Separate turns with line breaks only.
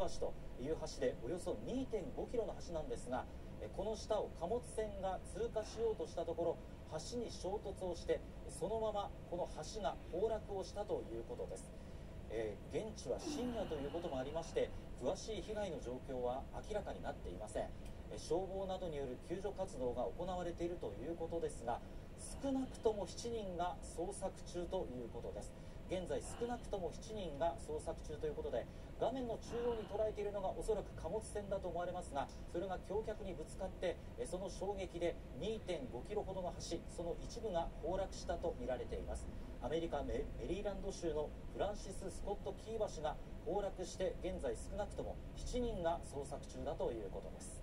橋という橋でおよそ 2.5 キロの橋なんですが、この下を貨物船が通過しようとしたところ橋に衝突をして、そのままこの橋が崩落をしたということです。現地は深夜ということもありまして、詳しい被害の状況は明らかになっていません。消防などによる救助活動が行われているということですが、少なくとも7人が捜索中ということです。現在少なくとも7人が捜索中ということで、画面の中央に捉えているのがおそらく貨物船だと思われますが、それが橋脚にぶつかってその衝撃で 2.5 キロほどの橋、その一部が崩落したとみられています。アメリカメリーランド州のフランシス・スコット・キー橋が崩落して、現在少なくとも7人が捜索中だということです。